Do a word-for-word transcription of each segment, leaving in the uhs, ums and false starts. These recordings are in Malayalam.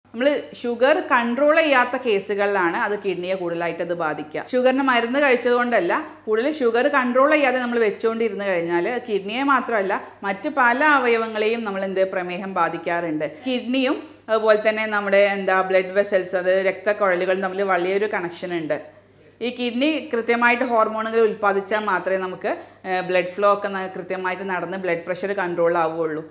നമ്മൾ ഷുഗർ കൺട്രോൾ ചെയ്യാത്ത കേസുകളിലാണ് അത് കിഡ്നിയെ കൂടുതലായിട്ട് അത് ബാധിക്കുക. ഷുഗറിന് മരുന്ന് കഴിച്ചതുകൊണ്ടല്ല, കൂടുതൽ ഷുഗർ കൺട്രോൾ ചെയ്യാതെ നമ്മൾ വെച്ചുകൊണ്ടിരുന്ന് കഴിഞ്ഞാൽ കിഡ്നിയെ മാത്രമല്ല മറ്റ് പല അവയവങ്ങളെയും നമ്മൾ എന്ത് പ്രമേഹം ബാധിക്കാറുണ്ട്. കിഡ്നിയും അതുപോലെ തന്നെ നമ്മുടെ എന്താ ബ്ലഡ് വെസൽസ്, അത് രക്തക്കുഴലുകൾ തമ്മിൽ വലിയൊരു കണക്ഷൻ ഉണ്ട്. ഈ കിഡ്നി കൃത്യമായിട്ട് ഹോർമോണുകൾ ഉൽപ്പാദിച്ചാൽ മാത്രമേ നമുക്ക് ബ്ലഡ് ഫ്ലോ ഒക്കെ കൃത്യമായിട്ട് നടന്ന് ബ്ലഡ് പ്രഷർ കൺട്രോൾ ആവുകയുള്ളൂ.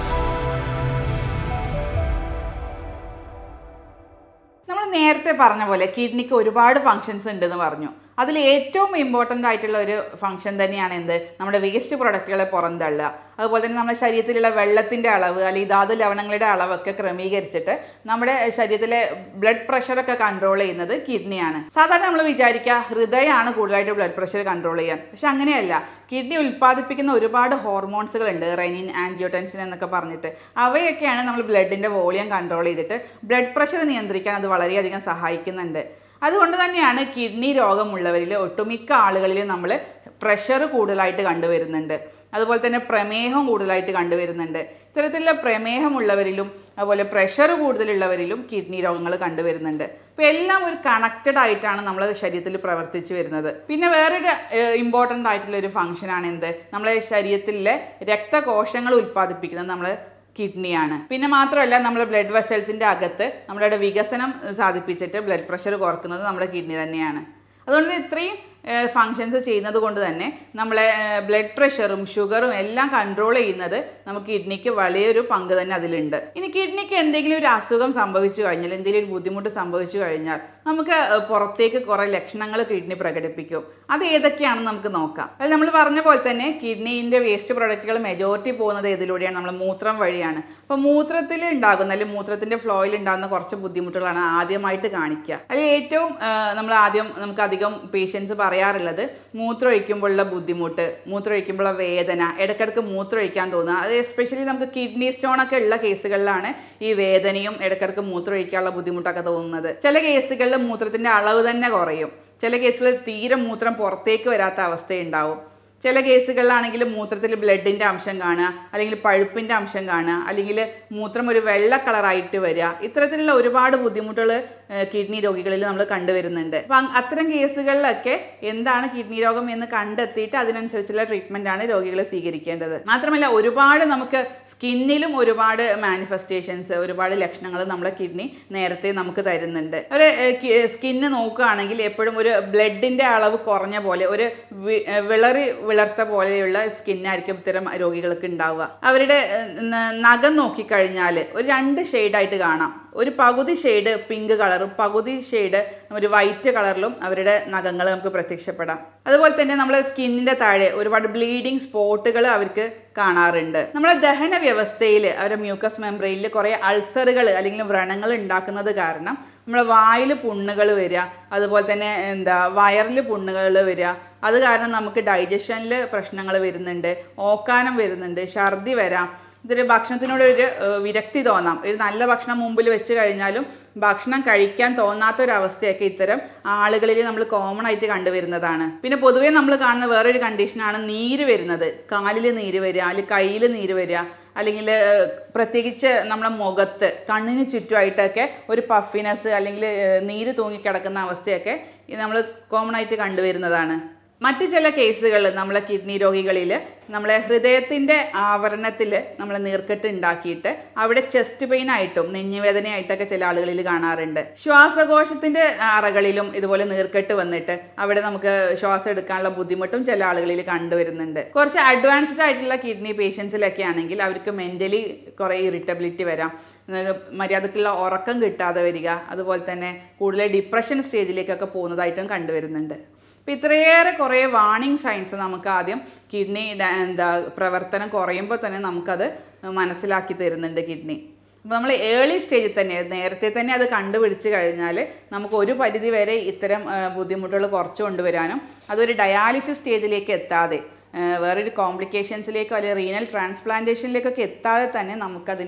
നമ്മൾ നേരത്തെ പറഞ്ഞ പോലെ കിഡ്നിക്ക് ഒരുപാട് ഫങ്ഷൻസ് ഉണ്ടെന്ന് പറഞ്ഞു. അതിൽ ഏറ്റവും ഇമ്പോർട്ടൻ്റ് ആയിട്ടുള്ള ഒരു ഫംഗ്ഷൻ തന്നെയാണ് എന്ത്, നമ്മുടെ വേസ്റ്റ് പ്രൊഡക്റ്റുകളെ പുറന്തള്ളുക. അതുപോലെ തന്നെ നമ്മുടെ ശരീരത്തിലുള്ള വെള്ളത്തിൻ്റെ അളവ് അല്ലെങ്കിൽ ധാതു ലവണങ്ങളുടെ അളവൊക്കെ ക്രമീകരിച്ചിട്ട് നമ്മുടെ ശരീരത്തിലെ ബ്ലഡ് പ്രഷറൊക്കെ കൺട്രോൾ ചെയ്യുന്നത് കിഡ്നിയാണ്. സാധാരണ നമ്മൾ വിചാരിക്കുക ഹൃദയമാണ് കൂടുതലായിട്ട് ബ്ലഡ് പ്രഷർ കൺട്രോൾ ചെയ്യാൻ. പക്ഷെ അങ്ങനെയല്ല. കിഡ്നി ഉൽപ്പാദിപ്പിക്കുന്ന ഒരുപാട് ഹോർമോൺസുകളുണ്ട്, റെനിൻ, ആൻജിയോടെൻസിൻ എന്നൊക്കെ പറഞ്ഞിട്ട്. അവയൊക്കെയാണ് നമ്മൾ ബ്ലഡിൻ്റെ വോളിയം കൺട്രോൾ ചെയ്തിട്ട് ബ്ലഡ് പ്രഷർ നിയന്ത്രിക്കാൻ അത് വളരെയധികം സഹായിക്കുന്നുണ്ട്. അതുകൊണ്ട് തന്നെയാണ് കിഡ്നി രോഗമുള്ളവരിൽ ഒട്ടുമിക്ക ആളുകളിലും നമ്മൾ പ്രഷർ കൂടുതലായിട്ട് കണ്ടുവരുന്നുണ്ട്. അതുപോലെ തന്നെ പ്രമേഹം കൂടുതലായിട്ട് കണ്ടുവരുന്നുണ്ട്. ഇത്തരത്തിലുള്ള പ്രമേഹമുള്ളവരിലും അതുപോലെ പ്രഷർ കൂടുതലുള്ളവരിലും കിഡ്നി രോഗങ്ങൾ കണ്ടുവരുന്നുണ്ട്. അപ്പോൾ എല്ലാം ഒരു കണക്റ്റഡ് ആയിട്ടാണ് നമ്മുടെ ശരീരത്തിൽ പ്രവർത്തിച്ചു വരുന്നത്. പിന്നെ വേറൊരു ഇമ്പോർട്ടൻ്റ് ആയിട്ടുള്ള ഒരു ഫംഗ്ഷനാണ് എന്ത്, നമ്മളെ ശരീരത്തിലെ രക്തകോശങ്ങൾ ഉൽപ്പാദിപ്പിക്കുന്നത് നമ്മൾ കിഡ്നിയാണ്. പിന്നെ മാത്രമല്ല നമ്മൾ ബ്ലഡ് വെസൽസിൻ്റെ അകത്ത് നമ്മളുടെ വികസനം സാധിപ്പിച്ചിട്ട് ബ്ലഡ് പ്രഷർ കുറക്കുന്നത് നമ്മുടെ കിഡ്നി തന്നെയാണ്. അതുകൊണ്ട് ഇത്രയും ഫങ്ഷൻസ് ചെയ്യുന്നത് കൊണ്ട് തന്നെ നമ്മളെ ബ്ലഡ് പ്രഷറും ഷുഗറും എല്ലാം കൺട്രോൾ ചെയ്യുന്നത് നമുക്ക് കിഡ്നിക്ക് വലിയൊരു പങ്ക് തന്നെ അതിലുണ്ട്. ഇനി കിഡ്നിക്ക് എന്തെങ്കിലും ഒരു അസുഖം സംഭവിച്ചു കഴിഞ്ഞാൽ, എന്തെങ്കിലും ഒരു ബുദ്ധിമുട്ട് സംഭവിച്ചു കഴിഞ്ഞാൽ നമുക്ക് പുറത്തേക്ക് കുറേ ലക്ഷണങ്ങൾ കിഡ്നി പ്രകടിപ്പിക്കും. അത് ഏതൊക്കെയാണെന്ന് നമുക്ക് നോക്കാം. അത് നമ്മൾ പറഞ്ഞ പോലെ തന്നെ കിഡ്നീൻ്റെ വേസ്റ്റ് പ്രൊഡക്റ്റുകൾ മെജോറിറ്റി പോകുന്നത് ഏതിലൂടെയാണ്, നമ്മൾ മൂത്രം വഴിയാണ്. അപ്പോൾ മൂത്രത്തിൽ ഉണ്ടാകുന്ന അല്ലെങ്കിൽ മൂത്രത്തിൻ്റെ ഫ്ലോയിൽ ഉണ്ടാകുന്ന കുറച്ച് ബുദ്ധിമുട്ടുകളാണ് ആദ്യമായിട്ട് കാണിക്കുക. അതിൽ ഏറ്റവും നമ്മൾ ആദ്യം നമുക്ക് അധികം പേഷ്യൻസ് പറയാറുള്ളത് മൂത്രമൊഴിക്കുമ്പോഴുള്ള ബുദ്ധിമുട്ട്, മൂത്രമൊഴിക്കുമ്പോഴുള്ള വേദന, ഇടയ്ക്കിടയ്ക്ക് മൂത്രമൊഴിക്കാൻ തോന്നുക. അത് എസ്പെഷ്യലി നമുക്ക് കിഡ്നി സ്റ്റോണൊക്കെ ഉള്ള കേസുകളിലാണ് ഈ വേദനയും ഇടയ്ക്കിടയ്ക്ക് മൂത്രമൊഴിക്കാനുള്ള ബുദ്ധിമുട്ടൊക്കെ തോന്നുന്നത്. ചില കേസുകളിൽ മൂത്രത്തിൻ്റെ അളവ് തന്നെ കുറയും. ചില കേസുകളിൽ തീരെ മൂത്രം പുറത്തേക്ക് വരാത്ത അവസ്ഥയുണ്ടാവും. ചില കേസുകളിലാണെങ്കിൽ മൂത്രത്തിൽ ബ്ലഡിൻ്റെ അംശം കാണുക, അല്ലെങ്കിൽ പഴുപ്പിൻ്റെ അംശം കാണുക, അല്ലെങ്കിൽ മൂത്രം ഒരു വെള്ള കളറായിട്ട് വരിക. ഇത്തരത്തിലുള്ള ഒരുപാട് ബുദ്ധിമുട്ടുകൾ കിഡ്നി രോഗികളിൽ നമ്മൾ കണ്ടുവരുന്നുണ്ട്. അപ്പം അത്തരം കേസുകളിലൊക്കെ എന്താണ് കിഡ്നി രോഗം എന്ന് കണ്ടെത്തിയിട്ട് അതിനനുസരിച്ചുള്ള ട്രീറ്റ്മെൻറ്റാണ് രോഗികൾ സ്വീകരിക്കേണ്ടത്. മാത്രമല്ല ഒരുപാട് നമുക്ക് സ്കിന്നിലും ഒരുപാട് മാനിഫെസ്റ്റേഷൻസ്, ഒരുപാട് ലക്ഷണങ്ങൾ നമ്മളെ കിഡ്നി നേരത്തെ നമുക്ക് തരുന്നുണ്ട്. ഒരു സ്കിന്ന് നോക്കുകയാണെങ്കിൽ എപ്പോഴും ഒരു ബ്ലഡിൻ്റെ അളവ് കുറഞ്ഞ പോലെ, ഒരു വിളറി വിളർത്ത പോലെയുള്ള സ്കിന്നായിരിക്കും ഇത്തരം രോഗികൾക്ക് ഉണ്ടാവുക. അവരുടെ നഖം നോക്കിക്കഴിഞ്ഞാൽ ഒരു രണ്ട് ഷെയ്ഡായിട്ട് കാണാം. ഒരു പകുതി ഷെയ്ഡ് പിങ്ക് കളറും പകുതി ഷെയ്ഡ് ഒരു വൈറ്റ് കളറിലും അവരുടെ നഖങ്ങൾ നമുക്ക് പ്രത്യക്ഷപ്പെടാം. അതുപോലെ തന്നെ നമ്മുടെ സ്കിന്നിൻ്റെ താഴെ ഒരുപാട് ബ്ലീഡിങ് സ്പോട്ടുകൾ അവർക്ക് കാണാറുണ്ട്. നമ്മുടെ ദഹന വ്യവസ്ഥയിൽ അവരുടെ മ്യൂക്കസ് മെംബ്രെയിനിൽ കുറേ അൾസറുകൾ അല്ലെങ്കിൽ വ്രണങ്ങൾ ഉണ്ടാക്കുന്നത് കാരണം നമ്മുടെ വായിൽ പുണ്ണുകൾ വരിക, അതുപോലെ തന്നെ എന്താ വയറിൽ പുണ്ണുകൾ വരിക. അത് കാരണം നമുക്ക് ഡൈജഷനിൽ പ്രശ്നങ്ങൾ വരുന്നുണ്ട്, ഓക്കാനം വരുന്നുണ്ട്, ഛർദി വരാം. ഇതൊരു ഭക്ഷണത്തിനോട് ഒരു വിരക്തി തോന്നാം. ഒരു നല്ല ഭക്ഷണം മുമ്പിൽ വെച്ച് കഴിഞ്ഞാലും ഭക്ഷണം കഴിക്കാൻ തോന്നാത്തൊരവസ്ഥയൊക്കെ ഇത്തരം ആളുകളിൽ നമ്മൾ കോമൺ ആയിട്ട് കണ്ടുവരുന്നതാണ്. പിന്നെ പൊതുവേ നമ്മൾ കാണുന്ന വേറൊരു കണ്ടീഷനാണ് നീര് വരുന്നത്. കാലിൽ നീര് വരിക, അല്ലെങ്കിൽ കയ്യിൽ നീര് വരിക, അല്ലെങ്കിൽ പ്രത്യേകിച്ച് നമ്മുടെ മുഖത്ത് കണ്ണിന് ചുറ്റുമായിട്ടൊക്കെ ഒരു പഫിനെസ് അല്ലെങ്കിൽ നീര് തൂങ്ങിക്കിടക്കുന്ന അവസ്ഥയൊക്കെ നമ്മൾ കോമൺ ആയിട്ട് കണ്ടുവരുന്നതാണ്. മറ്റു ചില കേസുകൾ നമ്മളെ കിഡ്നി രോഗികളിൽ നമ്മളെ ഹൃദയത്തിൻ്റെ ആവരണത്തിൽ നമ്മൾ നീർക്കെട്ട് ഉണ്ടാക്കിയിട്ട് അവിടെ ചെസ്റ്റ് പെയിൻ ആയിട്ടും നെഞ്ഞുവേദനയായിട്ടൊക്കെ ചില ആളുകളിൽ കാണാറുണ്ട്. ശ്വാസകോശത്തിൻ്റെ അറകളിലും ഇതുപോലെ നീർക്കെട്ട് വന്നിട്ട് അവിടെ നമുക്ക് ശ്വാസം എടുക്കാനുള്ള ബുദ്ധിമുട്ടും ചില ആളുകളിൽ കണ്ടുവരുന്നുണ്ട്. കുറച്ച് അഡ്വാൻസ്ഡ് ആയിട്ടുള്ള കിഡ്നി പേഷ്യൻസിലൊക്കെ ആണെങ്കിൽ അവർക്ക് മെൻ്റലി കുറേ ഇറിറ്റബിലിറ്റി വരാം, മര്യാദക്കുള്ള ഉറക്കം കിട്ടാതെ വരിക, അതുപോലെ തന്നെ കൂടുതൽ ഡിപ്രഷൻ സ്റ്റേജിലേക്കൊക്കെ പോകുന്നതായിട്ടും കണ്ടുവരുന്നുണ്ട്. അപ്പോൾ ഇത്രയേറെ കുറേ വാർണിംഗ് സൈൻസ് നമുക്ക് ആദ്യം കിഡ്നി എന്താ പ്രവർത്തനം കുറയുമ്പോൾ തന്നെ നമുക്കത് മനസ്സിലാക്കി തരുന്നുണ്ട് കിഡ്നി. അപ്പോൾ നമ്മൾ ഏർലി സ്റ്റേജിൽ തന്നെ നേരത്തെ തന്നെ അത് കണ്ടുപിടിച്ച് കഴിഞ്ഞാൽ നമുക്ക് ഒരു പരിധി വരെ ഇത്തരം ബുദ്ധിമുട്ടുകൾ കുറച്ച് കൊണ്ടുവരാനും അതൊരു ഡയാലിസിസ് സ്റ്റേജിലേക്ക് എത്താതെ വേറൊരു കോംപ്ലിക്കേഷൻസിലേക്കോ അല്ലെങ്കിൽ റീനൽ ട്രാൻസ്പ്ലാന്റേഷനിലേക്കൊക്കെ എത്താതെ തന്നെ നമുക്കതിനെ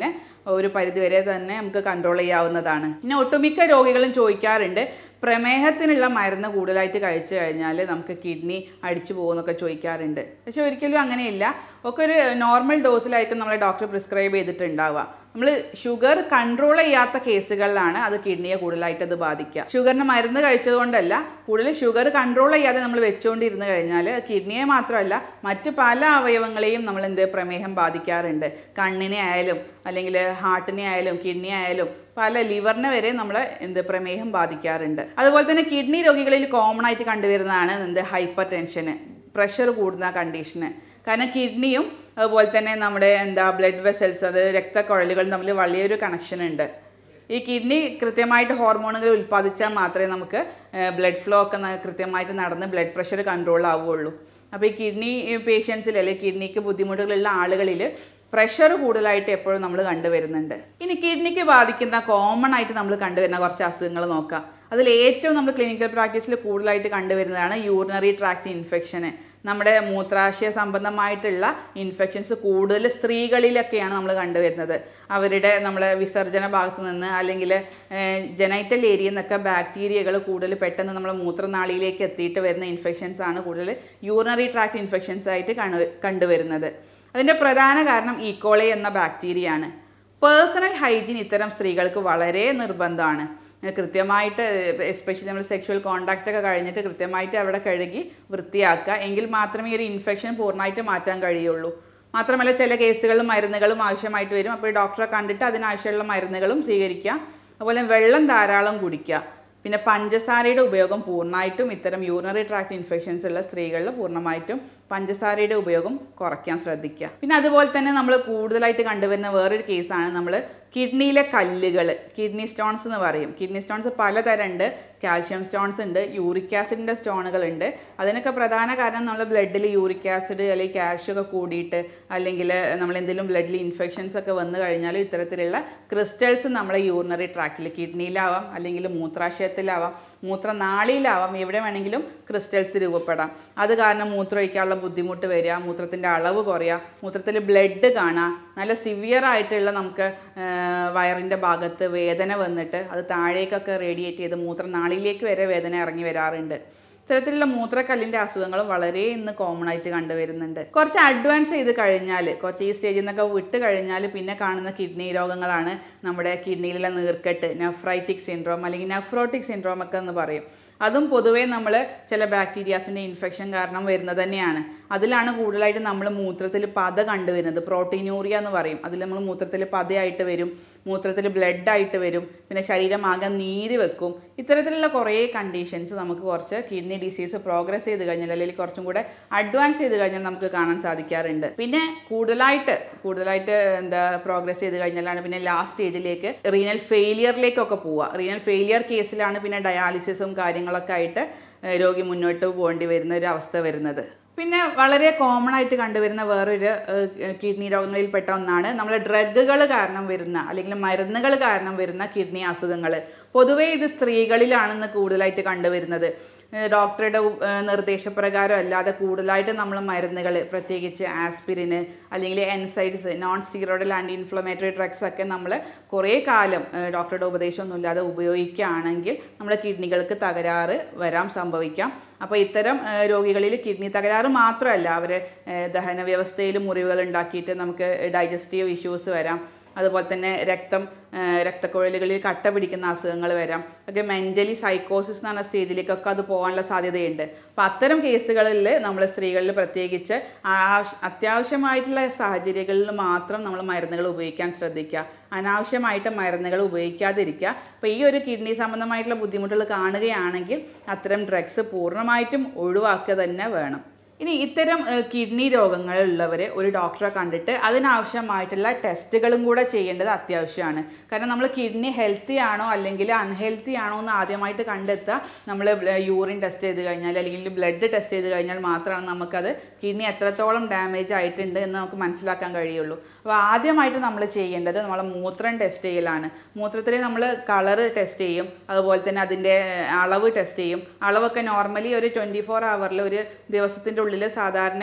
ഒരു പരിധിവരെ തന്നെ നമുക്ക് കൺട്രോൾ ചെയ്യാവുന്നതാണ്. പിന്നെ ഒട്ടുമിക്ക രോഗികളും ചോദിക്കാറുണ്ട്, പ്രമേഹത്തിനുള്ള മരുന്ന് കൂടുതലായിട്ട് കഴിച്ചു കഴിഞ്ഞാൽ നമുക്ക് കിഡ്നി അടിച്ചു പോകുമെന്നൊക്കെ ചോദിക്കാറുണ്ട്. പക്ഷെ ഒരിക്കലും അങ്ങനെയില്ല. ഒക്കെ ഒരു നോർമൽ ഡോസിലായിരിക്കും നമ്മളെ ഡോക്ടർ പ്രിസ്ക്രൈബ് ചെയ്തിട്ടുണ്ടാവുക. നമ്മൾ ഷുഗർ കൺട്രോൾ ചെയ്യാത്ത കേസുകളിലാണ് അത് കിഡ്നിയെ കൂടുതലായിട്ട് അത് ബാധിക്കുക. ഷുഗറിന് മരുന്ന് കഴിച്ചതുകൊണ്ടല്ല, കൂടുതൽ ഷുഗർ കൺട്രോൾ ചെയ്യാതെ നമ്മൾ വെച്ചുകൊണ്ടിരുന്ന് കഴിഞ്ഞാൽ കിഡ്നിയെ മാത്രമല്ല മറ്റ് പല അവയവങ്ങളെയും നമ്മൾ എന്ത് പ്രമേഹം ബാധിക്കാറുണ്ട്. കണ്ണിനെ ആയാലും അല്ലെങ്കിൽ ഹാർട്ടിനെ ആയാലും കിഡ്നി ആയാലും പല ലിവറിനെ വരെ നമ്മൾ എന്ത് പ്രമേഹം ബാധിക്കാറുണ്ട്. അതുപോലെ തന്നെ കിഡ്നി രോഗികളിൽ കോമൺ ആയിട്ട് കണ്ടുവരുന്നതാണ് എന്ത് ഹൈപ്പർ ടെൻഷന്, പ്രഷർ കൂടുന്ന കണ്ടീഷന്. കാരണം കിഡ്നിയും അതുപോലെ തന്നെ നമ്മുടെ എന്താ ബ്ലഡ് വെസൽസ്, അത് രക്തക്കുഴലുകളും തമ്മിൽ വലിയൊരു കണക്ഷൻ ഉണ്ട്. ഈ കിഡ്നി കൃത്യമായിട്ട് ഹോർമോണുകൾ ഉൽപ്പാദിച്ചാൽ മാത്രമേ നമുക്ക് ബ്ലഡ് ഫ്ലോ ഒക്കെ കൃത്യമായിട്ട് നടന്ന് ബ്ലഡ് പ്രഷർ കൺട്രോൾ ആവുകയുള്ളൂ. അപ്പോൾ ഈ കിഡ്നി പേഷ്യൻസിൽ അല്ലെങ്കിൽ കിഡ്നിക്ക് ബുദ്ധിമുട്ടുകളുള്ള ആളുകളിൽ പ്രഷർ കൂടുതലായിട്ട് എപ്പോഴും നമ്മൾ കണ്ടുവരുന്നുണ്ട്. ഇനി കിഡ്നിക്ക് ബാധിക്കുന്ന കോമൺ ആയിട്ട് നമ്മൾ കണ്ടുവരുന്ന കുറച്ച് അസുഖങ്ങൾ നോക്കാം. അതിൽ ഏറ്റവും നമ്മൾ ക്ലിനിക്കൽ പ്രാക്ടീസിൽ കൂടുതലായിട്ട് കണ്ടുവരുന്നതാണ് യൂറിനറി ട്രാക്ട് ഇൻഫെക്ഷന്. നമ്മുടെ മൂത്രാശയ സംബന്ധമായിട്ടുള്ള ഇൻഫെക്ഷൻസ് കൂടുതൽ സ്ത്രീകളിലൊക്കെയാണ് നമ്മൾ കണ്ടുവരുന്നത്. അവരുടെ നമ്മളെ വിസർജന ഭാഗത്ത് നിന്ന് അല്ലെങ്കിൽ ജനൈറ്റൽ ഏരിയയിൽ നിന്നൊക്കെ ബാക്ടീരിയകൾ കൂടുതൽ പെട്ടെന്ന് നമ്മളെ മൂത്രനാളിയിലേക്ക് എത്തിയിട്ട് വരുന്ന ഇൻഫെക്ഷൻസ് ആണ് കൂടുതൽ യൂറിനറി ട്രാക്ട് ഇൻഫെക്ഷൻസ് ആയിട്ട് കണ്ടുവരുന്നത്. അതിൻ്റെ പ്രധാന കാരണം ഈക്കോളി എന്ന ബാക്ടീരിയയാണ്. പേഴ്സണൽ ഹൈജീൻ ഇത്തരം സ്ത്രീകൾക്ക് വളരെ നിർബന്ധമാണ്. കൃത്യമായിട്ട് എസ്പെഷ്യലി നമ്മൾ സെക്ഷുവൽ കോണ്ടാക്റ്റ് ഒക്കെ കഴിഞ്ഞിട്ട് കൃത്യമായിട്ട് അവിടെ കഴുകി വൃത്തിയാക്കുക. എങ്കിൽ മാത്രമേ ഈ ഒരു ഇൻഫെക്ഷൻ പൂർണ്ണമായിട്ട് മാറ്റാൻ കഴിയുള്ളൂ. മാത്രമല്ല ചില കേസുകളിൽ മരുന്നുകളും ആവശ്യമായിട്ട് വരും. അപ്പോൾ ഡോക്ടറെ കണ്ടിട്ട് അതിനാവശ്യമുള്ള മരുന്നുകളും സ്വീകരിക്കുക. അതുപോലെ വെള്ളം ധാരാളം കുടിക്കുക. പിന്നെ പഞ്ചസാരയുടെ ഉപയോഗം പൂർണ്ണമായിട്ടും ഇത്തരം യൂറിനറി ട്രാക്ട് ഇൻഫെക്ഷൻസ് ഉള്ള സ്ത്രീകളിൽ പൂർണ്ണമായിട്ടും പഞ്ചസാരയുടെ ഉപയോഗം കുറയ്ക്കാൻ ശ്രദ്ധിക്കുക. പിന്നെ അതുപോലെ തന്നെ നമ്മൾ കൂടുതലായിട്ട് കണ്ടുവരുന്ന വേറൊരു കേസാണ് നമ്മൾ കിഡ്നിയിലെ കല്ലുകൾ, കിഡ്നി സ്റ്റോൺസ് എന്ന് പറയും. കിഡ്നി സ്റ്റോൺസ് പലതരം ഉണ്ട്. കാൽഷ്യം സ്റ്റോൺസ് ഉണ്ട്, യൂറിക് ആസിഡിൻ്റെ സ്റ്റോണുകളുണ്ട്. അതിനൊക്കെ പ്രധാന കാരണം നമ്മൾ ബ്ലഡിൽ യൂറിക് ആസിഡ് അല്ലെങ്കിൽ കാൽഷ്യം ഒക്കെ കൂടിയിട്ട് അല്ലെങ്കിൽ നമ്മൾ എന്തെങ്കിലും ബ്ലഡിൽ ഇൻഫെക്ഷൻസ് ഒക്കെ വന്നു കഴിഞ്ഞാൽ ഇത്തരത്തിലുള്ള ക്രിസ്റ്റൽസ് നമ്മളെ യൂറിനറി ട്രാക്റ്റിൽ കിഡ്നിയിലാവാം അല്ലെങ്കിൽ മൂത്രാശയത്തിലാവാം മൂത്രനാളിയിലാവാം, എവിടെ വേണമെങ്കിലും ക്രിസ്റ്റൽസ് രൂപപ്പെടാം. അത് കാരണം മൂത്രമൊഴിക്കാനുള്ള ബുദ്ധിമുട്ട് വരിക, മൂത്രത്തിൻ്റെ അളവ് കുറയുക, മൂത്രത്തിൽ ബ്ലഡ് കാണുക, നല്ല സിവിയർ ആയിട്ടുള്ള നമുക്ക് വയറിൻ്റെ ഭാഗത്ത് വേദന വന്നിട്ട് അത് താഴേക്കൊക്കെ റേഡിയേറ്റ് ചെയ്ത് മൂത്രനാളിയിലേക്ക് വരെ വേദന ഇറങ്ങി വരാറുണ്ട്. ഇത്തരത്തിലുള്ള മൂത്രക്കല്ലിൻ്റെ അസുഖങ്ങളും വളരെ ഇന്ന് കോമൺ ആയിട്ട് കണ്ടുവരുന്നുണ്ട്. കുറച്ച് അഡ്വാൻസ് ചെയ്ത് കഴിഞ്ഞാൽ, കുറച്ച് ഈ സ്റ്റേജിൽ നിന്നൊക്കെ വിട്ട് കഴിഞ്ഞാൽ പിന്നെ കാണുന്ന കിഡ്നി രോഗങ്ങളാണ് നമ്മുടെ കിഡ്നിയിലെ നീർക്കെട്ട്, നെഫ്രൈറ്റിക് സിൻഡ്രോം അല്ലെങ്കിൽ നെഫ്രോട്ടിക് സിൻഡ്രോം ഒക്കെ എന്ന് പറയും. അതും പൊതുവേ നമ്മൾ ചില ബാക്ടീരിയാസിൻ്റെ ഇൻഫെക്ഷൻ കാരണം വരുന്നത് തന്നെയാണ്. അതിലാണ് കൂടുതലായിട്ട് നമ്മൾ മൂത്രത്തിൽ പത കണ്ടുവരുന്നത്. പ്രോട്ടീനൂറിയ എന്ന് പറയും. അതിൽ നമ്മൾ മൂത്രത്തിൽ പതയായിട്ട് വരും, മൂത്രത്തിൽ ബ്ലഡായിട്ട് വരും, പിന്നെ ശരീരം ആകെ നീര് വെക്കും. ഇത്തരത്തിലുള്ള കുറേ കണ്ടീഷൻസ് നമുക്ക് കുറച്ച് കിഡ്നി ഡിസീസ് പ്രോഗ്രസ് ചെയ്ത് കഴിഞ്ഞാൽ അല്ലെങ്കിൽ കുറച്ചും കൂടെ അഡ്വാൻസ് ചെയ്ത് കഴിഞ്ഞാൽ നമുക്ക് കാണാൻ സാധിക്കാറുണ്ട്. പിന്നെ കൂടുതലായിട്ട് കൂടുതലായിട്ട് എന്താ പ്രോഗ്രസ് ചെയ്ത് കഴിഞ്ഞാലാണ് പിന്നെ ലാസ്റ്റ് സ്റ്റേജിലേക്ക് റീനൽ ഫെയിലിയറിലേക്കൊക്കെ പോവുക. റീനൽ ഫെയിലിയർ കേസിലാണ് പിന്നെ ഡയാലിസിസും കാര്യങ്ങളൊക്കെ ആയിട്ട് രോഗി മുന്നോട്ട് പോകേണ്ടി വരുന്ന ഒരു അവസ്ഥ വരുന്നത്. പിന്നെ വളരെ കോമൺ ആയിട്ട് കണ്ടുവരുന്ന വേറൊരു കിഡ്നി രോഗങ്ങളിൽപ്പെട്ട ഒന്നാണ് നമ്മൾ ഡ്രഗുകൾ കാരണം വരുന്ന അല്ലെങ്കിൽ മരുന്നുകൾ കാരണം വരുന്ന കിഡ്നി അസുഖങ്ങൾ. പൊതുവേ ഇത് സ്ത്രീകളിലാണെന്ന് കൂടുതലായിട്ട് കണ്ടുവരുന്നത്. ഡോക്ടറുടെ നിർദ്ദേശപ്രകാരം അല്ലാതെ കൂടുതലായിട്ട് നമ്മൾ മരുന്നുകൾ, പ്രത്യേകിച്ച് ആസ്പിരിന് അല്ലെങ്കിൽ NSAIDs, non steroidal anti inflammatory drugs ഒക്കെ നമ്മൾ കുറേ കാലം ഡോക്ടറുടെ ഉപദേശമൊന്നും ഇല്ലാതെ ഉപയോഗിക്കുകയാണെങ്കിൽ നമ്മുടെ കിഡ്നികൾക്ക് തകരാറ് വരാൻ സംഭവിക്കാം. അപ്പോൾ ഇത്തരം രോഗികളിൽ കിഡ്നി തകരാറ് മാത്രമല്ല, അവർ ദഹന വ്യവസ്ഥയിൽ മുറിവുകൾ ഉണ്ടാക്കിയിട്ട് നമുക്ക് ഡൈജസ്റ്റീവ് ഇഷ്യൂസ് വരാം. അതുപോലെ തന്നെ രക്തം രക്തക്കുഴലുകളിൽ കട്ട പിടിക്കുന്ന അസുഖങ്ങൾ വരാം. ഒക്കെ മെൻ്റലി സൈക്കോസിസ് എന്ന് പറഞ്ഞ സ്റ്റേജിലേക്കൊക്കെ അത് പോകാനുള്ള സാധ്യതയുണ്ട്. അപ്പം അത്തരം കേസുകളിൽ നമ്മൾ സ്ത്രീകളിൽ പ്രത്യേകിച്ച് അത്യാവശ്യമായിട്ടുള്ള സാഹചര്യങ്ങളിൽ മാത്രം നമ്മൾ മരുന്നുകൾ ഉപയോഗിക്കാൻ ശ്രദ്ധിക്കുക. അനാവശ്യമായിട്ട് മരുന്നുകൾ ഉപയോഗിക്കാതിരിക്കുക. അപ്പോൾ ഈ ഒരു കിഡ്നി സംബന്ധമായിട്ടുള്ള ബുദ്ധിമുട്ടുകൾ കാണുകയാണെങ്കിൽ അത്തരം ഡ്രഗ്സ് പൂർണ്ണമായിട്ടും ഒഴിവാക്കുക തന്നെ വേണം. ഇനി ഇത്തരം കിഡ്നി രോഗങ്ങളുള്ളവർ ഒരു ഡോക്ടറെ കണ്ടിട്ട് അതിനാവശ്യമായിട്ടുള്ള ടെസ്റ്റുകളും കൂടെ ചെയ്യേണ്ടത് അത്യാവശ്യമാണ്. കാരണം നമ്മൾ കിഡ്നി ഹെൽത്തി ആണോ അല്ലെങ്കിൽ അൺഹെൽത്തി ആണോ എന്ന് ആദ്യമായിട്ട് കണ്ടെത്തുക നമ്മൾ യൂറിൻ ടെസ്റ്റ് ചെയ്ത് കഴിഞ്ഞാൽ അല്ലെങ്കിൽ ബ്ലഡ് ടെസ്റ്റ് ചെയ്ത് കഴിഞ്ഞാൽ മാത്രമാണ് നമുക്കത് കിഡ്നി എത്രത്തോളം ഡാമേജ് ആയിട്ടുണ്ട് എന്ന് നമുക്ക് മനസ്സിലാക്കാൻ കഴിയുള്ളൂ. അപ്പോൾ ആദ്യമായിട്ട് നമ്മൾ ചെയ്യേണ്ടത് നമ്മളെ മൂത്രം ടെസ്റ്റ് ചെയ്യലാണ്. മൂത്രത്തിൽ നമ്മൾ കളറ് ടെസ്റ്റ് ചെയ്യും, അതുപോലെ തന്നെ അതിൻ്റെ അളവ് ടെസ്റ്റ് ചെയ്യും. അളവൊക്കെ നോർമലി ഒരു ട്വൻറ്റി ഫോർ അവറിൽ ഒരു ദിവസത്തിൻ്റെ ഉള്ളിൽ സാധാരണ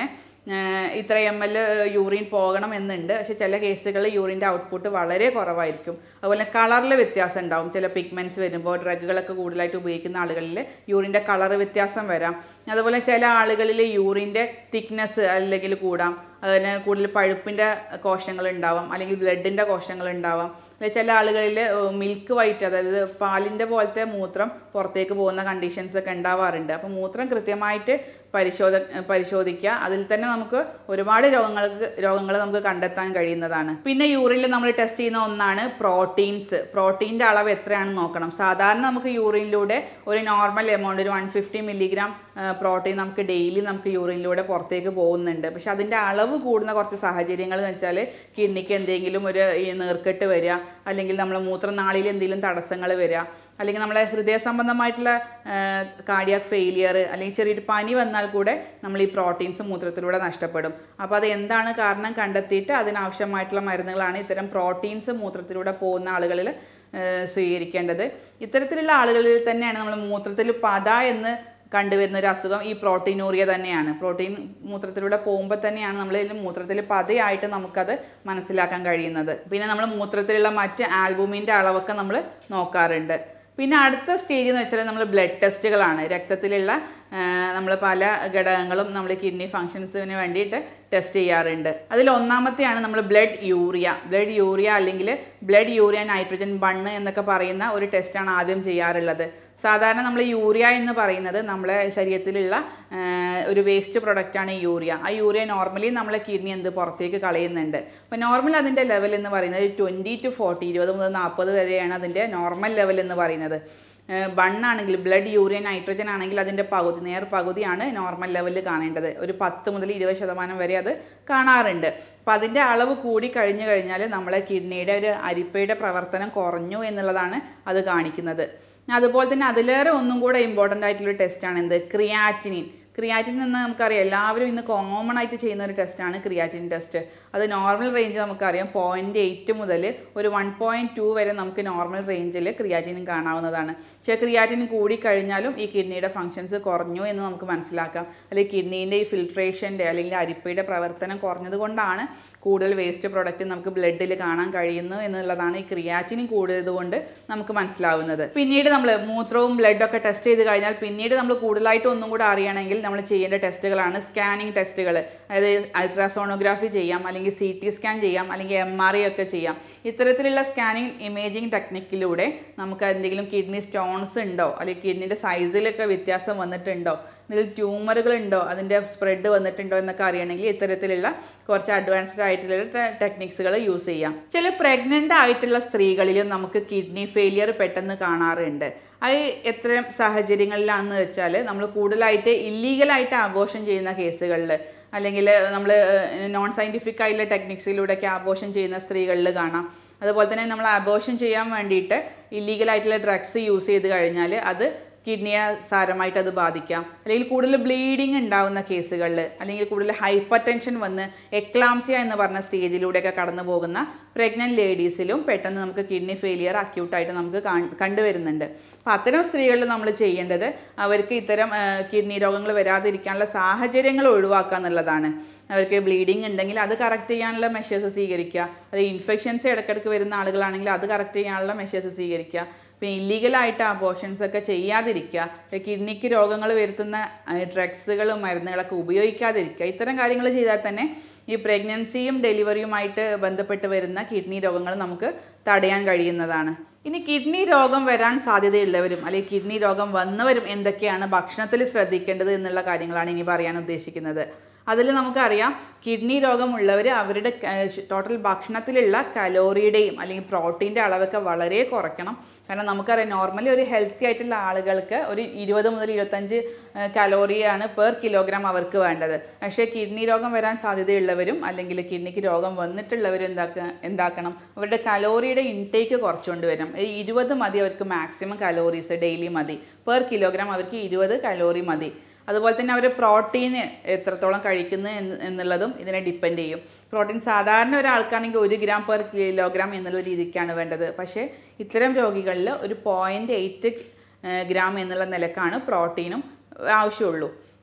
ഇത്ര എം എൽ യൂറിൻ പോകണം എന്നുണ്ട്. പക്ഷേ ചില കേസുകളിൽ യൂറിൻ്റെ ഔട്ട്പുട്ട് വളരെ കുറവായിരിക്കും. അതുപോലെ കളറിൽ വ്യത്യാസം ഉണ്ടാവും. ചില പിഗ്മെൻറ്റ്സ് വരുമ്പോൾ ഡ്രഗുകളൊക്കെ കൂടുതലായിട്ട് ഉപയോഗിക്കുന്ന ആളുകളിൽ യൂറിൻ്റെ കളർ വ്യത്യാസം വരാം. അതുപോലെ ചില ആളുകളിൽ യൂറിൻ്റെ തിക്നെസ് അല്ലെങ്കിൽ കൂടാം. അതിന് കൂടുതൽ പഴുപ്പിൻ്റെ കോശങ്ങൾ ഉണ്ടാവാം, അല്ലെങ്കിൽ ബ്ലഡിൻ്റെ കോശങ്ങൾ ഉണ്ടാവാം. അല്ലെങ്കിൽ ചില ആളുകളിൽ മിൽക്ക് വൈറ്റ്, അതായത് പാലിൻ്റെ പോലത്തെ മൂത്രം പുറത്തേക്ക് പോകുന്ന കണ്ടീഷൻസ് ഒക്കെ ഉണ്ടാവാറുണ്ട്. അപ്പോൾ മൂത്രം കൃത്യമായിട്ട് പരിശോധ പരിശോധിക്കുക. അതിൽ തന്നെ നമുക്ക് ഒരുപാട് രോഗങ്ങൾക്ക് രോഗങ്ങൾ നമുക്ക് കണ്ടെത്താൻ കഴിയുന്നതാണ്. പിന്നെ യൂറിനിൽ നമ്മൾ ടെസ്റ്റ് ചെയ്യുന്ന ഒന്നാണ് പ്രോട്ടീൻസ്. പ്രോട്ടീൻ്റെ അളവ് എത്രയാണെന്ന് നോക്കണം. സാധാരണ നമുക്ക് യൂറിനിലൂടെ ഒരു നോർമൽ എമൗണ്ട്, ഒരു വൺ ഫിഫ്റ്റി മില്ലിഗ്രാം പ്രോട്ടീൻ നമുക്ക് ഡെയിലി നമുക്ക് യൂറിനിലൂടെ പുറത്തേക്ക് പോകുന്നുണ്ട്. പക്ഷെ അതിൻ്റെ അളവ് കൂടുന്ന കുറച്ച് സാഹചര്യങ്ങൾ എന്ന് വെച്ചാൽ കിഡ്നിക്ക് എന്തെങ്കിലും ഒരു നീർക്കെട്ട് വരിക, അല്ലെങ്കിൽ നമ്മളെ മൂത്രനാളിയിൽ എന്തെങ്കിലും തടസ്സങ്ങൾ വരിക, അല്ലെങ്കിൽ നമ്മളെ ഹൃദയ സംബന്ധമായിട്ടുള്ള കാർഡിയാക് ഫെയിലിയർ, അല്ലെങ്കിൽ ചെറിയൊരു പനി വന്നാൽ കൂടെ നമ്മൾ ഈ പ്രോട്ടീൻസ് മൂത്രത്തിലൂടെ നഷ്ടപ്പെടും. അപ്പോൾ അത് എന്താണ് കാരണം കണ്ടെത്തിയിട്ട് അതിനാവശ്യമായിട്ടുള്ള മരുന്നുകളാണ് ഇത്തരം പ്രോട്ടീൻസ് മൂത്രത്തിലൂടെ പോകുന്ന ആളുകളിൽ സ്വീകരിക്കേണ്ടത്. ഇത്തരത്തിലുള്ള ആളുകളിൽ തന്നെയാണ് നമ്മൾ മൂത്രത്തിൽ പത എന്ന് കണ്ടുവരുന്ന ഒരു അസുഖം ഈ പ്രോട്ടീനൂറിയ തന്നെയാണ്. പ്രോട്ടീൻ മൂത്രത്തിലൂടെ പോകുമ്പോൾ തന്നെയാണ് നമ്മൾ മൂത്രത്തിൽ പതയായിട്ട് നമുക്കത് മനസ്സിലാക്കാൻ കഴിയുന്നത്. പിന്നെ നമ്മൾ മൂത്രത്തിലുള്ള മറ്റ് ആൽബുമിൻ്റെ അളവൊക്കെ നമ്മൾ നോക്കാറുണ്ട്. പിന്നെ അടുത്ത സ്റ്റേജ് എന്ന് വെച്ചാൽ നമ്മൾ ബ്ലഡ് ടെസ്റ്റുകളാണ്. രക്തത്തിലുള്ള നമ്മൾ പല ഘടകങ്ങളും നമ്മൾ കിഡ്നി ഫങ്ഷൻസിന് വേണ്ടിയിട്ട് ടെസ്റ്റ് ചെയ്യാറുണ്ട്. അതിൽ ഒന്നാമത്തെയാണ് നമ്മൾ ബ്ലഡ് യൂറിയ. ബ്ലഡ് യൂറിയ അല്ലെങ്കിൽ ബ്ലഡ് യൂറിയ നൈട്രജൻ ബണ്ണ് എന്നൊക്കെ പറയുന്ന ഒരു ടെസ്റ്റാണ് ആദ്യം ചെയ്യാറുള്ളത്. സാധാരണ നമ്മൾ യൂറിയ എന്ന് പറയുന്നത് നമ്മളെ ശരീരത്തിലുള്ള ഒരു വേസ്റ്റ് പ്രൊഡക്റ്റാണ് യൂറിയ. ആ യൂറിയ നോർമലി നമ്മളെ കിഡ്നി എന്ത് പുറത്തേക്ക് കളയുന്നുണ്ട്. അപ്പോൾ നോർമൽ അതിൻ്റെ ലെവൽ എന്ന് പറയുന്നത് ട്വൻറ്റി ടു ഫോർട്ടി ഇരുപത് മുതൽ നാൽപ്പത് വരെയാണ് അതിൻ്റെ നോർമൽ ലെവൽ എന്ന് പറയുന്നത്. ബണ്ണാണെങ്കിൽ ബ്ലഡ് യൂറിയ നൈട്രജൻ ആണെങ്കിൽ അതിൻ്റെ പകുതി, നേർ പകുതിയാണ് നോർമൽ ലെവലിൽ കാണേണ്ടത്. ഒരു പത്ത് മുതൽ ഇരുപത് ശതമാനം വരെ അത് കാണാറുണ്ട്. അപ്പം അതിൻ്റെ അളവ് കൂടി കഴിഞ്ഞു കഴിഞ്ഞാൽ നമ്മളെ കിഡ്നിയുടെ ഒരു അരിപ്പയുടെ പ്രവർത്തനം കുറഞ്ഞു എന്നുള്ളതാണ് അത് കാണിക്കുന്നത്. അതുപോലെ തന്നെ അതിലേറെ ഒന്നും കൂടെ ഇമ്പോർട്ടൻ്റ് ആയിട്ടുള്ളൊരു ടെസ്റ്റാണ് എന്ത്, ക്രിയാറ്റിനിൻ. ക്രിയാറ്റിൻ എന്ന് നമുക്കറിയാം, എല്ലാവരും ഇന്ന് കോമൺ ആയിട്ട് ചെയ്യുന്ന ഒരു ടെസ്റ്റാണ് ക്രിയാറ്റിൻ ടെസ്റ്റ്. അത് നോർമൽ റേഞ്ച് നമുക്കറിയാം പോയിൻറ്റ് എയ്റ്റ് മുതൽ ഒരു വൺ പോയിൻറ്റ് ടു വരെ നമുക്ക് നോർമൽ റേഞ്ചിൽ ക്രിയാറ്റിൻ കാണാവുന്നതാണ്. പക്ഷേ ക്രിയാറ്റിൻ കൂടിക്കഴിഞ്ഞാലും ഈ കിഡ്നിയുടെ ഫങ്ഷൻസ് കുറഞ്ഞു എന്ന് നമുക്ക് മനസ്സിലാക്കാം. അല്ലെങ്കിൽ കിഡ്നീൻ്റെ ഈ ഫിൽട്രേഷൻ്റെ അല്ലെങ്കിൽ അരിപ്പയുടെ പ്രവർത്തനം കുറഞ്ഞത് കൊണ്ടാണ് കൂടുതൽ വേസ്റ്റ് പ്രൊഡക്റ്റ് നമുക്ക് ബ്ലഡിൽ കാണാൻ കഴിയുന്നു എന്നുള്ളതാണ് ഈ ക്രിയാറ്റിൻ കൂടിയത് കൊണ്ട് നമുക്ക് മനസ്സിലാവുന്നത്. പിന്നീട് നമ്മൾ മൂത്രവും ബ്ലഡൊക്കെ ടെസ്റ്റ് ചെയ്ത് കഴിഞ്ഞാൽ പിന്നീട് നമ്മൾ കൂടുതലായിട്ട് ഒന്നും കൂടെ അറിയണമെങ്കിൽ നമ്മൾ ചെയ്യേണ്ട ടെസ്റ്റുകളാണ് സ്കാനിങ് ടെസ്റ്റുകൾ. അതായത് അൾട്രാസോണോഗ്രാഫി ചെയ്യാം, അല്ലെങ്കിൽ സി ടി സ്കാൻ ചെയ്യാം, അല്ലെങ്കിൽ എം ആർ ഐ ഒക്കെ ചെയ്യാം. ഇത്തരത്തിലുള്ള സ്കാനിങ് ഇമേജിംഗ് ടെക്നിക്കിലൂടെ നമുക്ക് എന്തെങ്കിലും കിഡ്നി സ്റ്റോൺസ് ഉണ്ടോ, അല്ലെങ്കിൽ കിഡ്നിയുടെ സൈസിലൊക്കെ വ്യത്യാസം വന്നിട്ടുണ്ടോ, ഇതിൽ ട്യൂമറുകൾ ഉണ്ടോ, അതിൻ്റെ സ്പ്രെഡ് വന്നിട്ടുണ്ടോ എന്നൊക്കെ അറിയണമെങ്കിൽ ഇത്തരത്തിലുള്ള കുറച്ച് അഡ്വാൻസ്ഡ് ആയിട്ടുള്ള ടെക്നിക്സുകൾ യൂസ് ചെയ്യാം. ചില പ്രഗ്നൻ്റ് ആയിട്ടുള്ള സ്ത്രീകളിലും നമുക്ക് കിഡ്നി ഫെയിലിയർ പെട്ടെന്ന് കാണാറുണ്ട്. അത് എത്ര സാഹചര്യങ്ങളിലാണെന്ന് വെച്ചാൽ നമ്മൾ കൂടുതലായിട്ട് ഇല്ലീഗലായിട്ട് അബോർഷൻ ചെയ്യുന്ന കേസുകളിൽ, അല്ലെങ്കിൽ നമ്മൾ നോൺ സയൻറ്റിഫിക് ആയിട്ടുള്ള ടെക്നിക്സിലൂടെയൊക്കെ അബോർഷൻ ചെയ്യുന്ന സ്ത്രീകളിൽ കാണാം. അതുപോലെ തന്നെ നമ്മൾ അബോർഷൻ ചെയ്യാൻ വേണ്ടിയിട്ട് ഇല്ലീഗലായിട്ടുള്ള ഡ്രഗ്സ് യൂസ് ചെയ്ത് കഴിഞ്ഞാൽ അത് കിഡ്നിയെ സാരമായിട്ട് അത് ബാധിക്കാം. അല്ലെങ്കിൽ കൂടുതൽ ബ്ലീഡിങ് ഉണ്ടാവുന്ന കേസുകളിൽ, അല്ലെങ്കിൽ കൂടുതൽ ഹൈപ്പർ ടെൻഷൻ വന്ന് എക്ലാംസിയ എന്ന് പറഞ്ഞ സ്റ്റേജിലൂടെയൊക്കെ കടന്നു പോകുന്ന പ്രഗ്നൻറ്റ് ലേഡീസിലും പെട്ടെന്ന് നമുക്ക് കിഡ്നി ഫെയിലിയർ അക്യൂട്ടായിട്ട് നമുക്ക് കണ്ടുവരുന്നുണ്ട്. അപ്പോൾ അത്തരം സ്ത്രീകളിൽ നമ്മൾ ചെയ്യേണ്ടത് അവർക്ക് ഇത്തരം കിഡ്നി രോഗങ്ങൾ വരാതിരിക്കാനുള്ള സാഹചര്യങ്ങൾ ഒഴിവാക്കുക എന്നുള്ളതാണ്. അവർക്ക് ബ്ലീഡിങ് ഉണ്ടെങ്കിൽ അത് കറക്റ്റ് ചെയ്യാനുള്ള മെഷേഴ്സ് സ്വീകരിക്കുക. അത് ഇൻഫെക്ഷൻസ് ഇടയ്ക്കിടയ്ക്ക് വരുന്ന ആളുകളാണെങ്കിൽ അത് കറക്റ്റ് ചെയ്യാനുള്ള മെഷേഴ്സ് സ്വീകരിക്കുക. പിന്നെ ഇല്ലീഗലായിട്ട് അബോർഷൻസ് ഒക്കെ ചെയ്യാതിരിക്കുക, കിഡ്നിക്ക് രോഗങ്ങൾ വരുത്തുന്ന ഡ്രഗ്സുകളും മരുന്നുകളൊക്കെ ഉപയോഗിക്കാതിരിക്കുക. ഇത്തരം കാര്യങ്ങൾ ചെയ്താൽ തന്നെ ഈ പ്രഗ്നൻസിയും ഡെലിവറിയുമായിട്ട് ബന്ധപ്പെട്ട് വരുന്ന കിഡ്നി രോഗങ്ങൾ നമുക്ക് തടയാൻ കഴിയുന്നതാണ്. ഇനി കിഡ്നി രോഗം വരാൻ സാധ്യതയുള്ളവരും അല്ലെങ്കിൽ കിഡ്നി രോഗം വന്നവരും എന്തൊക്കെയാണ് ഭക്ഷണത്തിൽ ശ്രദ്ധിക്കേണ്ടത് എന്നുള്ള കാര്യങ്ങളാണ് ഇനി പറയാൻ ഉദ്ദേശിക്കുന്നത്. അതിൽ നമുക്കറിയാം കിഡ്നി രോഗമുള്ളവർ അവരുടെ ടോട്ടൽ ഭക്ഷണത്തിലുള്ള കലോറിയുടെയും അല്ലെങ്കിൽ പ്രോട്ടീൻ്റെ അളവൊക്കെ വളരെ കുറയ്ക്കണം. കാരണം നമുക്കറിയാം നോർമലി ഒരു ഹെൽത്തി ആയിട്ടുള്ള ആളുകൾക്ക് ഒരു ഇരുപത് മുതൽ ഇരുപത്തഞ്ച് കലോറിയാണ് പെർ കിലോഗ്രാം അവർക്ക് വേണ്ടത്. പക്ഷേ കിഡ്നി രോഗം വരാൻ സാധ്യതയുള്ളവരും അല്ലെങ്കിൽ കിഡ്നിക്ക് രോഗം വന്നിട്ടുള്ളവരും എന്താക്ക എന്താക്കണം അവരുടെ കലോറിയുടെ ഇൻടേക്ക് കുറച്ചുകൊണ്ട് വരണം. ഇരുപത് മതി അവർക്ക് മാക്സിമം കലോറീസ് ഡെയിലി മതി. പെർ കിലോഗ്രാം അവർക്ക് ഇരുപത് കലോറി മതി. അതുപോലെ തന്നെ അവർ പ്രോട്ടീൻ എത്രത്തോളം കഴിക്കുന്നു എന്നുള്ളതും ഇതിനെ ഡിപ്പെൻഡ് ചെയ്യും. പ്രോട്ടീൻ സാധാരണ ഒരാൾക്കാണെങ്കിൽ ഒരു ഗ്രാം പെർ കിലോഗ്രാം എന്നുള്ള രീതിക്കാണ് വേണ്ടത്. പക്ഷേ ഇത്തരം രോഗികളിൽ ഒരു പോയിൻറ്റ് എയ്റ്റ് ഗ്രാം എന്നുള്ള നിലക്കാണ് പ്രോട്ടീനും ആവശ്യമുള്ളൂ.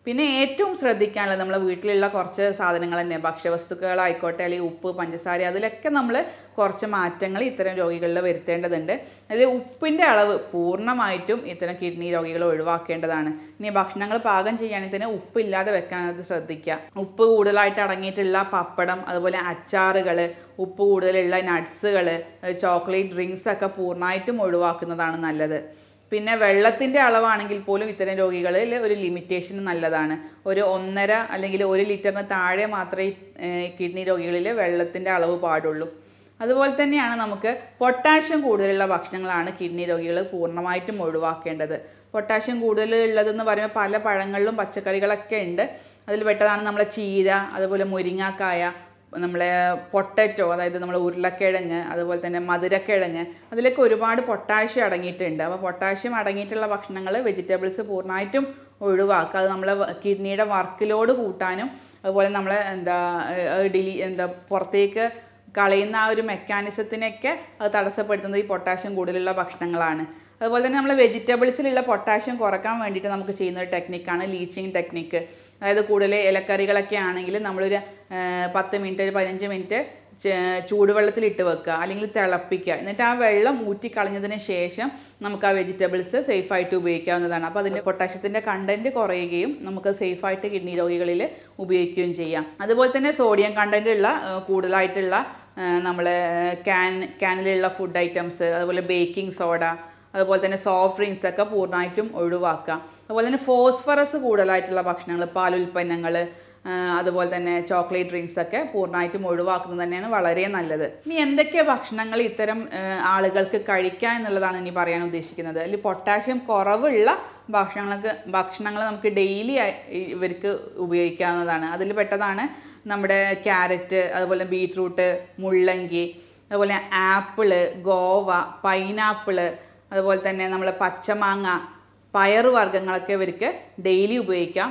പിന്നെ ഏറ്റവും ശ്രദ്ധിക്കാനുള്ളത് നമ്മളെ വീട്ടിലുള്ള കുറച്ച് സാധനങ്ങൾ തന്നെ, ഭക്ഷ്യവസ്തുക്കളായിക്കോട്ടെ അല്ലെങ്കിൽ ഉപ്പ്, പഞ്ചസാര, അതിലൊക്കെ നമ്മൾ കുറച്ച് മാറ്റങ്ങൾ ഇത്തരം രോഗികളിൽ വരുത്തേണ്ടതുണ്ട്. അതിൽ ഉപ്പിൻ്റെ അളവ് പൂർണ്ണമായിട്ടും ഇത്തരം കിഡ്നി രോഗികൾ ഒഴിവാക്കേണ്ടതാണ്. ഇനി ഭക്ഷണങ്ങൾ പാകം ചെയ്യുകയാണെങ്കിൽ തന്നെ ഉപ്പില്ലാതെ വെക്കാനത് ശ്രദ്ധിക്കുക. ഉപ്പ് കൂടുതലായിട്ട് അടങ്ങിയിട്ടുള്ള പപ്പടം, അതുപോലെ അച്ചാറുകൾ, ഉപ്പ് കൂടുതലുള്ള നട്ട്സുകൾ, ചോക്ലേറ്റ് ഡ്രിങ്ക്സ് ഒക്കെ പൂർണ്ണമായിട്ടും ഒഴിവാക്കുന്നതാണ് നല്ലത്. പിന്നെ വെള്ളത്തിൻ്റെ അളവാണെങ്കിൽ പോലും ഇത്തരം രോഗികളിൽ ഒരു ലിമിറ്റേഷൻ നല്ലതാണ്. ഒരു ഒന്നര അല്ലെങ്കിൽ ഒരു ലിറ്ററിന് താഴെ മാത്രമേ കിഡ്നി രോഗികളിൽ വെള്ളത്തിൻ്റെ അളവ് പാടുള്ളൂ. അതുപോലെ തന്നെയാണ് നമുക്ക് പൊട്ടാഷ്യം കൂടുതലുള്ള ഭക്ഷണങ്ങളാണ് കിഡ്നി രോഗികൾ പൂർണ്ണമായിട്ടും ഒഴിവാക്കേണ്ടത്. പൊട്ടാഷ്യം കൂടുതൽ ഉള്ളതെന്ന് പറയുമ്പോൾ പല പഴങ്ങളിലും പച്ചക്കറികളൊക്കെ ഉണ്ട്. അതിൽ പെട്ടതാണ് നമ്മളെ ചീര, അതുപോലെ മുരിങ്ങാക്കായ, നമ്മളെ പൊട്ടറ്റോ, അതായത് നമ്മൾ ഉരുളക്കിഴങ്ങ്, അതുപോലെ തന്നെ മധുരക്കിഴങ്ങ്, അതിലൊക്കെ ഒരുപാട് പൊട്ടാഷ്യം അടങ്ങിയിട്ടുണ്ട്. അപ്പോൾ പൊട്ടാഷ്യം അടങ്ങിയിട്ടുള്ള ഭക്ഷണങ്ങൾ, വെജിറ്റബിൾസ് പൂർണ്ണമായിട്ടും ഒഴിവാക്കുക. അത് നമ്മളെ കിഡ്നിയുടെ വർക്ക് ലോഡ് കൂട്ടാനും അതുപോലെ നമ്മളെ എന്താ ഡിലി എന്താ പുറത്തേക്ക് കളയുന്ന ആ ഒരു മെക്കാനിസത്തിനൊക്കെ അത് തടസ്സപ്പെടുത്തുന്നത് ഈ പൊട്ടാഷ്യം കൂടുതലുള്ള ഭക്ഷണങ്ങളാണ്. അതുപോലെ തന്നെ നമ്മൾ വെജിറ്റബിൾസിലുള്ള പൊട്ടാഷ്യം കുറയ്ക്കാൻ വേണ്ടിയിട്ട് നമുക്ക് ചെയ്യുന്ന ഒരു ടെക്നിക്കാണ് ലീച്ചിങ് ടെക്നിക്ക്. അതായത് കൂടുതൽ ഇലക്കറികളൊക്കെ ആണെങ്കിൽ നമ്മളൊരു പത്ത് മിനിറ്റ് ഒരു പതിനഞ്ച് മിനിറ്റ് ചൂടുവെള്ളത്തിലിട്ട് വെക്കുക, അല്ലെങ്കിൽ തിളപ്പിക്കുക. എന്നിട്ട് ആ വെള്ളം ഊറ്റിക്കളഞ്ഞതിന് ശേഷം നമുക്ക് ആ വെജിറ്റബിൾസ് സേഫായിട്ട് ഉപയോഗിക്കാവുന്നതാണ്. അപ്പോൾ അതിൻ്റെ പൊട്ടാഷ്യത്തിൻ്റെ കണ്ടൻറ്റ് കുറയുകയും നമുക്ക് സേഫായിട്ട് കിഡ്നി രോഗികളിൽ ഉപയോഗിക്കുകയും ചെയ്യാം. അതുപോലെ തന്നെ സോഡിയം കണ്ടൻറ്റ് ഉള്ള കൂടുതലായിട്ടുള്ള നമ്മളെ ക്യാൻ ക്യാനിലുള്ള ഫുഡ് ഐറ്റംസ്, അതുപോലെ ബേക്കിംഗ് സോഡ, അതുപോലെ തന്നെ സോഫ്റ്റ് ഡ്രിങ്ക്സ് ഒക്കെ പൂർണ്ണമായിട്ടും ഒഴിവാക്കുക. അതുപോലെ തന്നെ ഫോസ്ഫറസ് കൂടുതലായിട്ടുള്ള ഭക്ഷണങ്ങൾ, പാലുൽപ്പന്നങ്ങൾ, അതുപോലെ തന്നെ ചോക്ലേറ്റ് ഡ്രിങ്ക്സ് ഒക്കെ പൂർണ്ണമായിട്ടും ഒഴിവാക്കുന്നത് തന്നെയാണ് വളരെ നല്ലത്. ഇനി എന്തൊക്കെ ഭക്ഷണങ്ങൾ ഇത്തരം ആളുകൾക്ക് കഴിക്കാം എന്നുള്ളതാണ് ഇനി പറയാൻ ഉദ്ദേശിക്കുന്നത്. അതിൽ പൊട്ടാഷ്യം കുറവുള്ള ഭക്ഷണങ്ങൾക്ക് ഭക്ഷണങ്ങൾ നമുക്ക് ഡെയിലി ഇവർക്ക് ഉപയോഗിക്കാവുന്നതാണ്. അതിൽ പെട്ടതാണ് നമ്മുടെ ക്യാരറ്റ്, അതുപോലെ ബീട്രൂട്ട്, മുള്ളങ്കി, അതുപോലെ ആപ്പിള്, ഗോവ, പൈനാപ്പിള്, അതുപോലെ തന്നെ നമ്മൾ പച്ചമാങ്ങ, പയറുവർഗ്ഗങ്ങളൊക്കെ ഇവർക്ക് ഡെയിലി ഉപയോഗിക്കാം.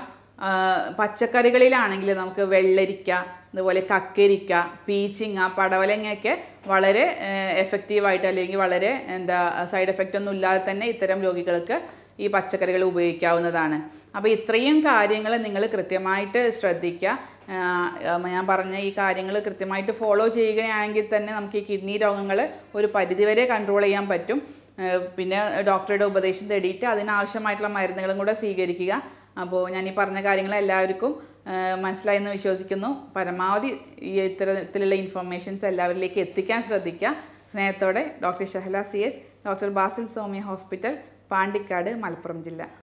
പച്ചക്കറികളിലാണെങ്കിൽ നമുക്ക് വെള്ളരിക്ക, അതുപോലെ കക്കരിക്ക, പീച്ചിങ്ങ, പടവലങ്ങയൊക്കെ വളരെ എഫക്റ്റീവായിട്ട് അല്ലെങ്കിൽ വളരെ എന്താ സൈഡ് എഫക്റ്റ് ഒന്നും ഇല്ലാതെ തന്നെ ഇത്തരം രോഗികൾക്ക് ഈ പച്ചക്കറികൾ ഉപയോഗിക്കാവുന്നതാണ്. അപ്പോൾ ഇത്രയും കാര്യങ്ങൾ നിങ്ങൾ കൃത്യമായിട്ട് ശ്രദ്ധിക്കുക. ഞാൻ പറഞ്ഞ ഈ കാര്യങ്ങൾ കൃത്യമായിട്ട് ഫോളോ ചെയ്യുകയാണെങ്കിൽ തന്നെ നമുക്ക് ഈ കിഡ്നി രോഗങ്ങൾ ഒരു പരിധിവരെ കൺട്രോൾ ചെയ്യാൻ പറ്റും. പിന്നെ ഡോക്ടറുടെ ഉപദേശം തേടിയിട്ട് അതിനാവശ്യമായിട്ടുള്ള മരുന്നുകളും കൂടെ സ്വീകരിക്കുക. അപ്പോൾ ഞാൻ ഈ പറഞ്ഞ കാര്യങ്ങൾ എല്ലാവർക്കും മനസ്സിലായെന്ന് വിശ്വസിക്കുന്നു. പരമാവധി ഈ ഇത്തരത്തിലുള്ള ഇൻഫർമേഷൻസ് എല്ലാവരിലേക്ക് എത്തിക്കാൻ ശ്രദ്ധിക്കുക. സ്നേഹത്തോടെ doctor Shahala C H, doctor Basil Soumya hospital, Pandikkad, Malappuram ജില്ല.